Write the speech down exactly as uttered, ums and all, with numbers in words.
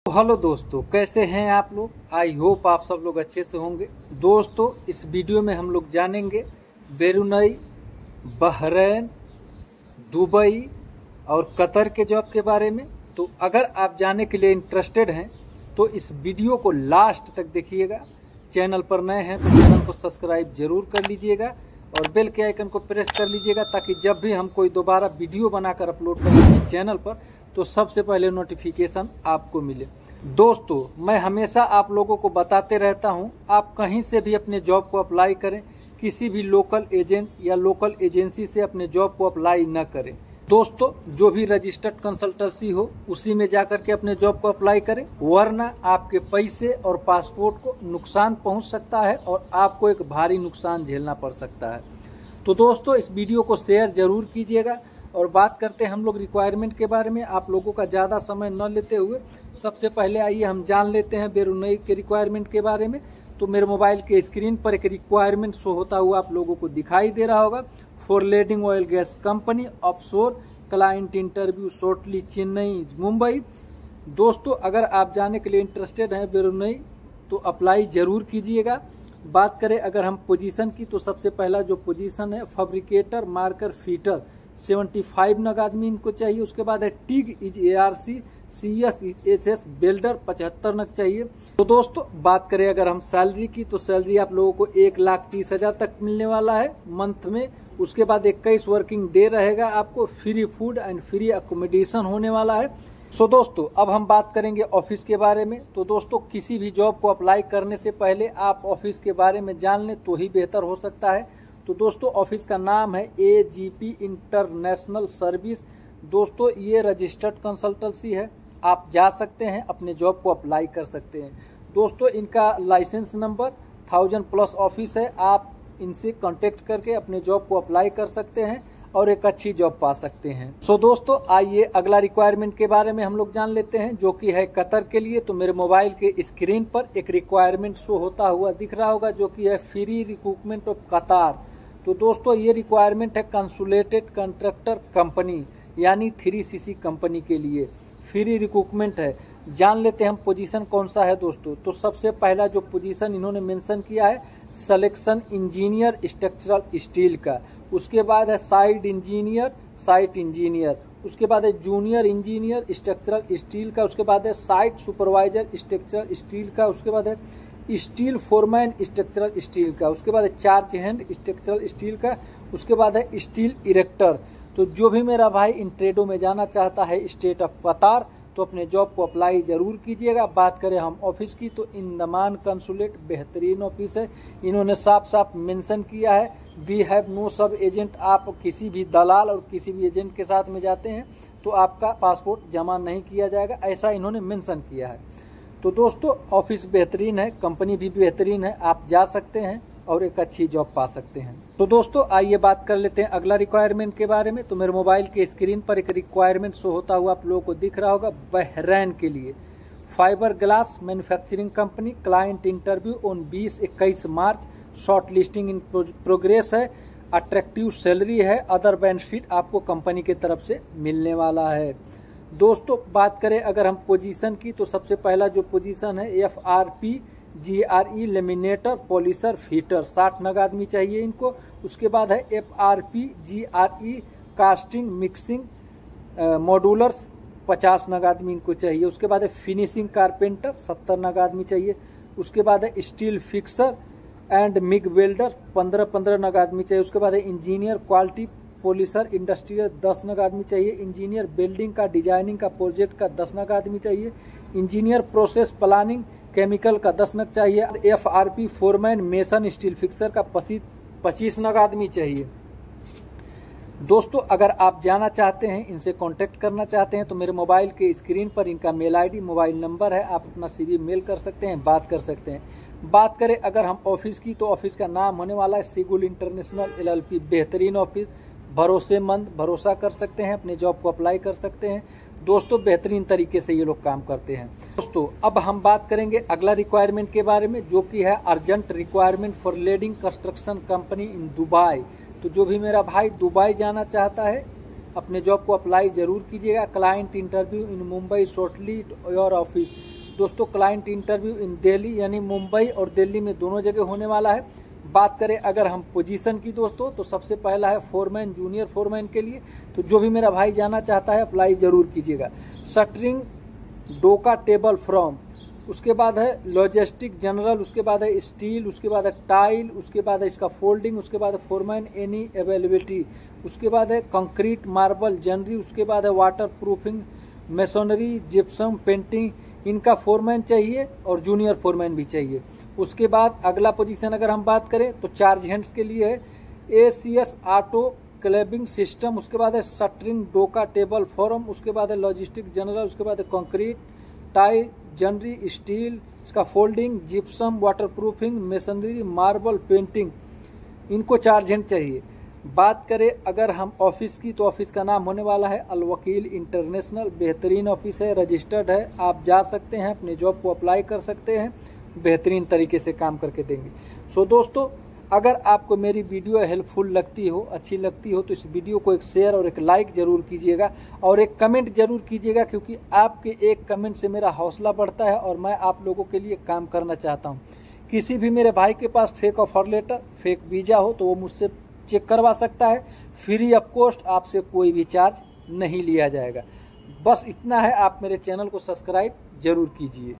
तो हेलो दोस्तों, कैसे हैं आप लोग। आई होप आप सब लोग अच्छे से होंगे। दोस्तों, इस वीडियो में हम लोग जानेंगे ब्रूनई, बहरैन, दुबई और कतर के जॉब के बारे में। तो अगर आप जानने के लिए इंटरेस्टेड हैं तो इस वीडियो को लास्ट तक देखिएगा। चैनल पर नए हैं तो चैनल को सब्सक्राइब जरूर कर लीजिएगा और बेल के आइकन को प्रेस कर लीजिएगा, ताकि जब भी हम कोई दोबारा वीडियो बनाकर अपलोड करेंगे चैनल पर तो सबसे पहले नोटिफिकेशन आपको मिले। दोस्तों, मैं हमेशा आप लोगों को बताते रहता हूं, आप कहीं से भी अपने जॉब को अप्लाई करें, किसी भी लोकल एजेंट या लोकल एजेंसी से अपने जॉब को अप्लाई न करें। दोस्तों, जो भी रजिस्टर्ड कंसल्टेंसी हो उसी में जाकर के अपने जॉब को अप्लाई करें, वरना आपके पैसे और पासपोर्ट को नुकसान पहुंच सकता है और आपको एक भारी नुकसान झेलना पड़ सकता है। तो दोस्तों, इस वीडियो को शेयर जरूर कीजिएगा। और बात करते हैं हम लोग रिक्वायरमेंट के बारे में, आप लोगों का ज़्यादा समय न लेते हुए सबसे पहले आइए हम जान लेते हैं ब्रूनई के रिक्वायरमेंट के बारे में। तो मेरे मोबाइल के स्क्रीन पर एक रिक्वायरमेंट शो होता हुआ आप लोगों को दिखाई दे रहा होगा। For leading oil gas company offshore, client interview shortly Chennai Mumbai. दोस्तों, अगर आप जाने के लिए इंटरेस्टेड हैं ब्रूनई तो अप्लाई ज़रूर कीजिएगा। बात करें अगर हम पोजीशन की, तो सबसे पहला जो पोजीशन है फैब्रिकेटर मार्कर फीटर, पचहत्तर नग आदमी इनको चाहिए। उसके बाद है TIG is A R C C S H S welder, पचहत्तर नग चाहिए। तो दोस्तों, बात करें अगर हम सैलरी की, तो सैलरी आप लोगों को एक लाख तीस हजार तक मिलने वाला है मंथ में। उसके बाद इक्कीस वर्किंग डे रहेगा, आपको free food and free accommodation होने वाला है। सो दोस्तों, अब हम बात करेंगे ऑफिस के बारे में। तो दोस्तों, किसी भी जॉब को अप्लाई करने से पहले आप ऑफिस के बारे में जान लें तो ही बेहतर हो सकता है। तो दोस्तों, ऑफिस का नाम है A G P International Service. दोस्तों, ये रजिस्टर्ड कंसल्टेंसी है, आप जा सकते हैं अपने जॉब को अप्लाई कर सकते हैं। दोस्तों, इनका licence number thousand plus office है, आप इनसे कांटेक्ट करके अपने जॉब को अप्लाई कर सकते हैं और एक अच्छी जॉब पा सकते हैं। सो दोस्तों, आइए अगला रिक्वायरमेंट के बारे में हम लोग जान लेते हैं, जो कि है कतर के लिए। तो मेरे मोबाइल के स्क्रीन पर एक रिक्वायरमेंट शो होता हुआ दिख रहा होगा, जो कि है फ्री रिक्रूटमेंट ऑफ कतार। तो दोस्तों, ये रिक्वायरमेंट है कंसुलेटेड कंट्रैक्टर कंपनी यानी थ्री सी सी कंपनी के लिए फ्री रिक्रूटमेंट है। जान लेते हैं हम पोजीशन कौन सा है। दोस्तों, तो सबसे पहला जो पोजीशन इन्होंने मेंशन किया है सिलेक्शन इंजीनियर स्ट्रक्चरल स्टील का। उसके बाद है साइड इंजीनियर साइट इंजीनियर। उसके बाद है जूनियर इंजीनियर स्ट्रक्चरल स्टील का। उसके बाद है साइट सुपरवाइजर स्ट्रक्चरल स्टील का। उसके बाद है स्टील फोरमैन स्ट्रक्चरल स्टील का। उसके बाद है चार्ज हैंड स्ट्रक्चरल स्टील का। उसके बाद है स्टील इरेक्टर। तो जो भी मेरा भाई इन ट्रेडों में जाना चाहता है स्टेट ऑफ कतार, तो अपने जॉब को अप्लाई जरूर कीजिएगा। बात करें हम ऑफिस की, तो इंदमान कंसुलेट बेहतरीन ऑफिस है। इन्होंने साफ साफ मेंशन किया है we have no sub agent. आप किसी भी दलाल और किसी भी एजेंट के साथ में जाते हैं तो आपका पासपोर्ट जमा नहीं किया जाएगा, ऐसा इन्होंने मेंशन किया है। तो दोस्तों, ऑफिस बेहतरीन है, कंपनी भी बेहतरीन है, आप जा सकते हैं और एक अच्छी जॉब पा सकते हैं। तो दोस्तों, आइए बात कर लेते हैं अगला रिक्वायरमेंट के बारे में। तो मेरे मोबाइल के स्क्रीन पर एक रिक्वायरमेंट शो होता हुआ आप लोगों को दिख रहा होगा बहरैन के लिए। Fibre glass manufacturing company, client interview on बीस इक्कीस मार्च, शॉर्ट लिस्टिंग इन प्रोग्रेस है, अट्रैक्टिव सैलरी है, अदर बेनिफिट आपको कंपनी की तरफ से मिलने वाला है। दोस्तों, बात करें अगर हम पोजीशन की, तो सबसे पहला जो पोजीशन है F R P G R E laminator polisher fitter, साठ नग आदमी चाहिए इनको। उसके बाद है F R P G R E casting mixing modulars, पचास नग आदमी इनको चाहिए। उसके बाद है फिनिशिंग कारपेंटर, सत्तर नग आदमी चाहिए। उसके बाद है steel fixer and MIG welder, पंद्रह पंद्रह नग आदमी चाहिए। उसके बाद है इंजीनियर क्वालिटी पॉलिशर इंडस्ट्रियल, दस नग आदमी चाहिए। इंजीनियर बिल्डिंग का डिजाइनिंग का प्रोजेक्ट का दस नग आदमी चाहिए। इंजीनियर प्रोसेस प्लानिंग केमिकल का दस नग चाहिए। F R P foreman mason steel fixer का पच्चीस नग आदमी चाहिए। दोस्तों, अगर आप जाना चाहते हैं, इनसे कांटेक्ट करना चाहते हैं, तो मेरे मोबाइल के स्क्रीन पर इनका मेल आईडी मोबाइल नंबर है, आप अपना सीवी मेल कर सकते हैं, बात कर सकते हैं। बात करें अगर हम ऑफिस की, तो ऑफिस का नाम होने वाला है Seagull International L L P. बेहतरीन ऑफिस, भरोसेमंद, भरोसा कर सकते हैं, अपने जॉब को अप्लाई कर सकते हैं। दोस्तों, बेहतरीन तरीके से ये लोग काम करते हैं। दोस्तों, अब हम बात करेंगे अगला रिक्वायरमेंट के बारे में, जो कि है urgent requirement for leading construction company in Dubai. तो जो भी मेरा भाई दुबई जाना चाहता है अपने जॉब को अप्लाई ज़रूर कीजिएगा। Client interview in Mumbai shortly your office. दोस्तों क्लाइंट इंटरव्यू इन दिल्ली यानी मुंबई और दिल्ली में दोनों जगह होने वाला है। बात करें अगर हम पोजीशन की दोस्तों तो सबसे पहला है फोरमैन, जूनियर फोरमैन के लिए। तो जो भी मेरा भाई जाना चाहता है अप्लाई ज़रूर कीजिएगा। शटरिंग डोका टेबल फ्रॉम, उसके बाद है लॉजिस्टिक जनरल, उसके बाद है स्टील, उसके बाद है टाइल, उसके बाद है इसका फोल्डिंग, उसके बाद है फोरमैन एनी अवेलेबिलिटी, उसके बाद है कंक्रीट मार्बल जनरी, उसके बाद है waterproofing masonry gypsum painting. इनका फोरमैन चाहिए और जूनियर फोरमैन भी चाहिए। उसके बाद अगला पोजीशन अगर हम बात करें तो चार्ज हैंड्स के लिए है A C S auto climbing system, उसके बाद है शटरिंग डोका टेबल फॉर्म, उसके बाद है लॉजिस्टिक जनरल, उसके बाद है कंक्रीट टाइल जनरी स्टील, इसका folding gypsum waterproofing masonry marble painting. इनको चार्ज हैंड चाहिए। बात करें अगर हम ऑफिस की तो ऑफिस का नाम होने वाला है अलवकील इंटरनेशनल। बेहतरीन ऑफिस है, रजिस्टर्ड है, आप जा सकते हैं, अपने जॉब को अप्लाई कर सकते हैं, बेहतरीन तरीके से काम करके देंगे। सो दोस्तों अगर आपको मेरी वीडियो हेल्पफुल लगती हो, अच्छी लगती हो तो इस वीडियो को एक शेयर और एक लाइक ज़रूर कीजिएगा और एक कमेंट ज़रूर कीजिएगा, क्योंकि आपके एक कमेंट से मेरा हौसला बढ़ता है और मैं आप लोगों के लिए काम करना चाहता हूँ। किसी भी मेरे भाई के पास fake offer letter, fake visa हो तो वो मुझसे चेक करवा सकता है, फ्री ऑफ कॉस्ट, आपसे कोई भी चार्ज नहीं लिया जाएगा। बस इतना है, आप मेरे चैनल को सब्सक्राइब जरूर कीजिए।